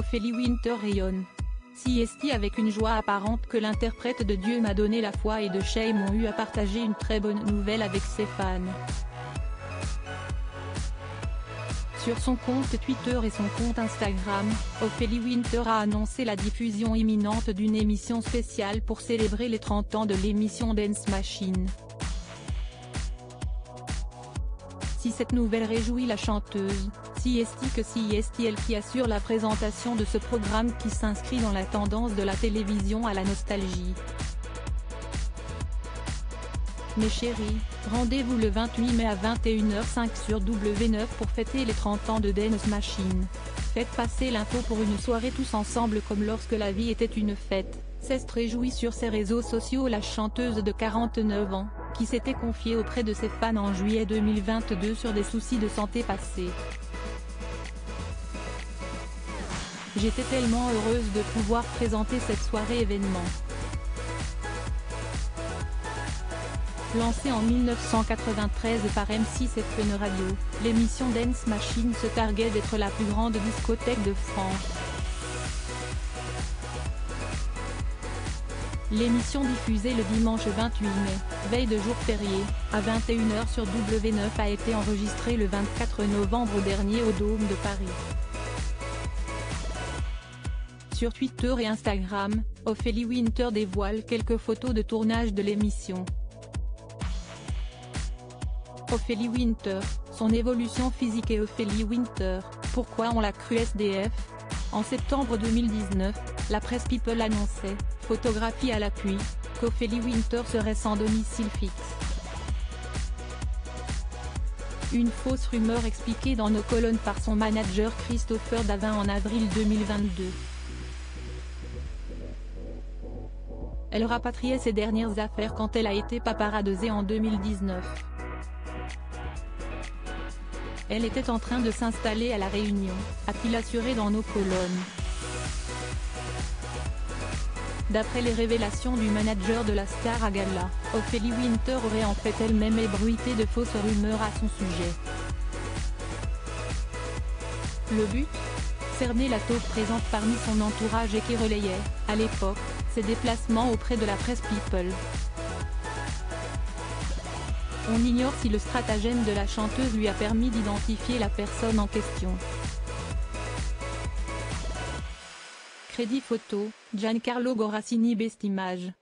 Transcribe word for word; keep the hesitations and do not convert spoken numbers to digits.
Ophélie Winter rayonne. C S T avec une joie apparente que l'interprète de Dieu m'a donné la foi et de Shame ont eu à partager une très bonne nouvelle avec ses fans. Sur son compte Twitter et son compte Instagram, Ophélie Winter a annoncé la diffusion imminente d'une émission spéciale pour célébrer les trente ans de l'émission Dance Machine. Si cette nouvelle réjouit la chanteuse, C S T que C S T elle qui assure la présentation de ce programme qui s'inscrit dans la tendance de la télévision à la nostalgie. Mes chéris, rendez-vous le vingt-huit mai à vingt et une heures cinq sur W neuf pour fêter les trente ans de Dance Machine. Faites passer l'info pour une soirée tous ensemble comme lorsque la vie était une fête, s'est réjouie sur ses réseaux sociaux la chanteuse de quarante-neuf ans, qui s'était confiée auprès de ses fans en juillet deux mille vingt-deux sur des soucis de santé passés. J'étais tellement heureuse de pouvoir présenter cette soirée événement. Lancée en mille neuf cent quatre-vingt-treize par M six F N Radio, l'émission Dance Machine se targuait d'être la plus grande discothèque de France. L'émission diffusée le dimanche vingt-huit mai, veille de jour férié, à vingt et une heures sur W neuf a été enregistrée le vingt-quatre novembre dernier au Dôme de Paris. Sur Twitter et Instagram, Ophélie Winter dévoile quelques photos de tournage de l'émission. Ophélie Winter, son évolution physique et Ophélie Winter, pourquoi on l'a cru S D F? En septembre deux mille dix-neuf, la presse People annonçait, photographie à l'appui, qu'Ophélie Winter serait sans domicile fixe. Une fausse rumeur expliquée dans nos colonnes par son manager Christopher Davin en avril deux mille vingt-deux. Elle rapatriait ses dernières affaires quand elle a été paparazzée en deux mille dix-neuf. Elle était en train de s'installer à La Réunion, a-t-il assuré dans nos colonnes. D'après les révélations du manager de la star à gala, Ophélie Winter aurait en fait elle-même ébruité de fausses rumeurs à son sujet. Le but? Cerner la taupe présente parmi son entourage et qui relayait, à l'époque, ses déplacements auprès de la presse People. On ignore si le stratagème de la chanteuse lui a permis d'identifier la personne en question. Crédit photo, Giancarlo Gorassini Best Image.